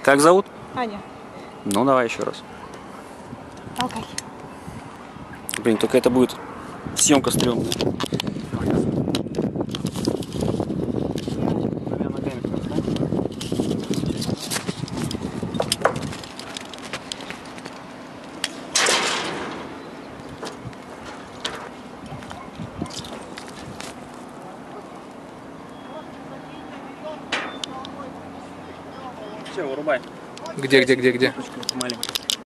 Как зовут? Аня, Ну, давай еще раз. толкай. Блин, только это будет съемка стрёмная. Все, вырубай. Где? Маленькая.